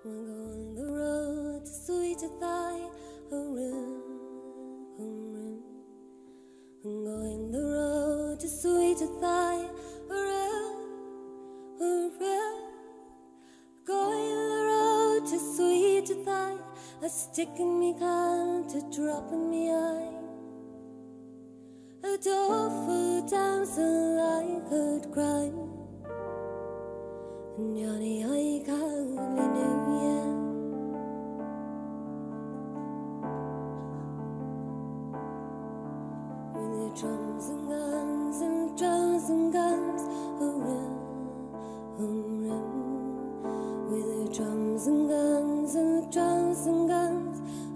We'll go on the road to sweet thigh, I'm going the road to sweet thigh, going the road to sweet thigh, a stick in me can't, a drop in me eye, a doleful damsel I could cry. Johnny, I hardly knew ya. With your drums and guns and drums and guns, with your drums and guns and drums and guns,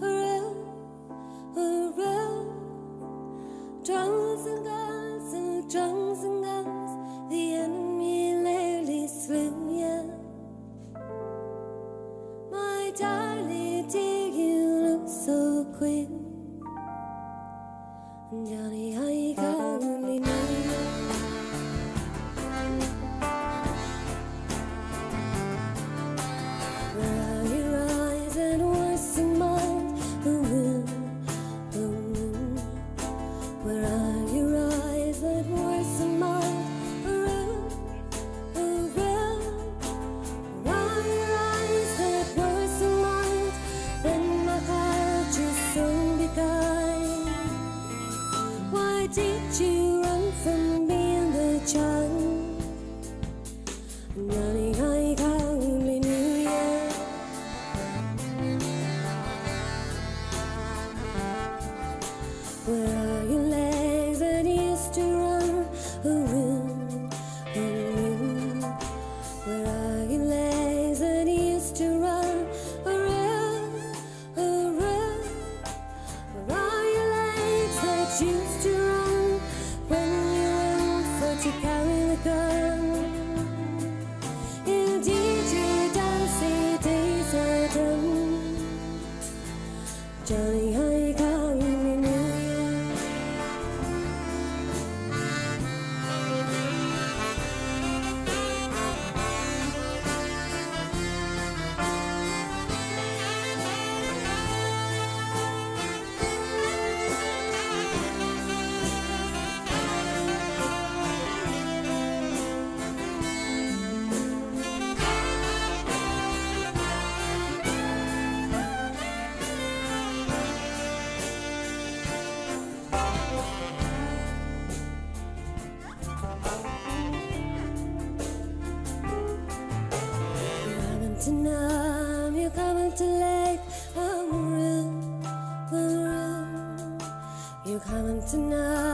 drums and guns and drums and guns, the enemy nearly slew. Darling, dear, you look so queer. Johnny, I hardly knew you. Where are your eyes and what's in mind? Where are your eyes and what's in mind? Why did you run from being the child? Johnny, I hardly knew you. Where are your legs that used to run? Where are your legs that used to run? Used to run when you went for to carry the gun. Indeed, your dancing days are done. Johnny, I hardly knew you. Tonight you're coming too late. You're coming tonight.